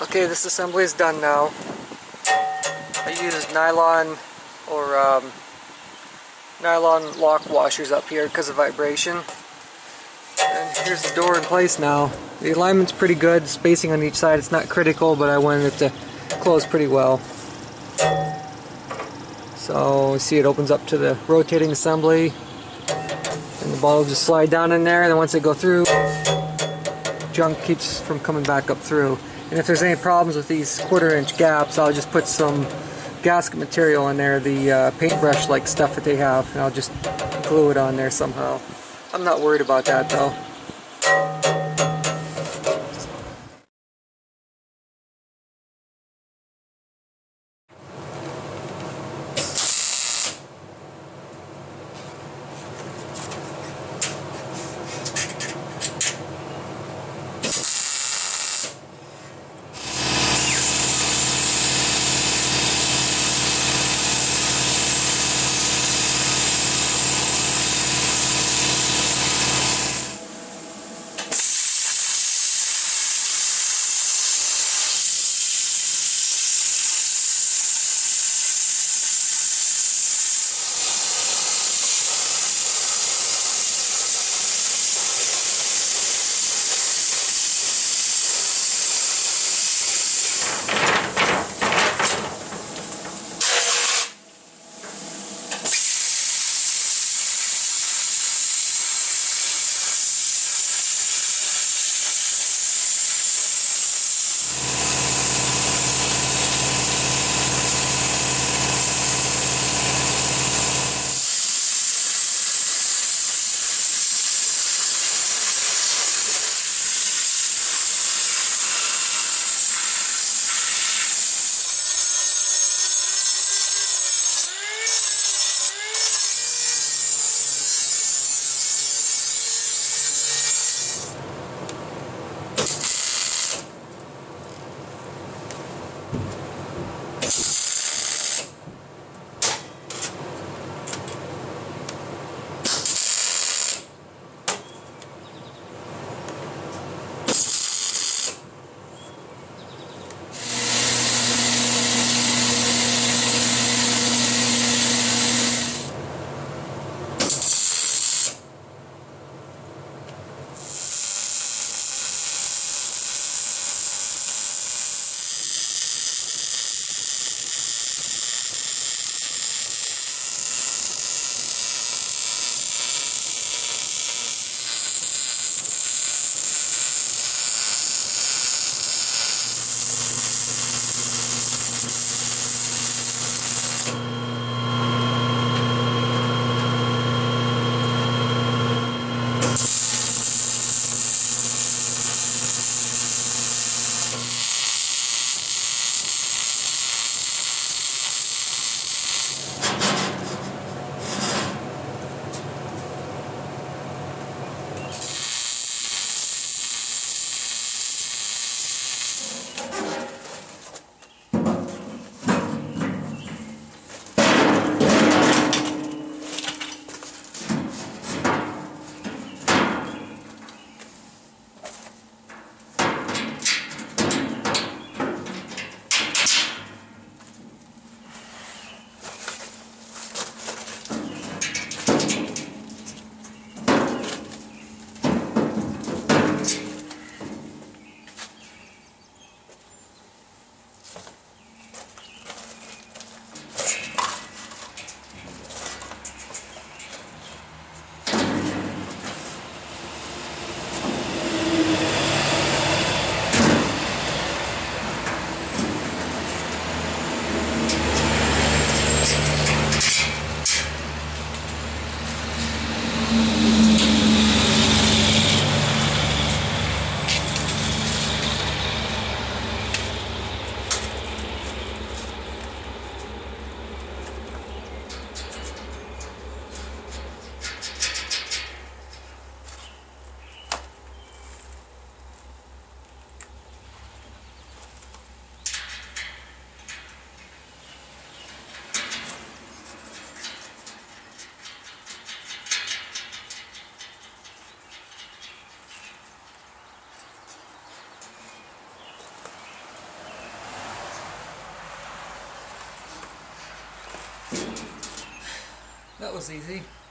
Okay, this assembly is done now. I use nylon or nylon lock washers up here because of vibration. And here's the door in place now. The alignment's pretty good, spacing on each side, it's not critical, but I wanted it to close pretty well. So you see it opens up to the rotating assembly, and the ball will just slide down in there, and then once they go through, junk keeps from coming back up through. And if there's any problems with these 1/4 inch gaps, I'll just put some gasket material in there, the paintbrush like stuff that they have, and I'll just glue it on there somehow. I'm not worried about that though. That was easy.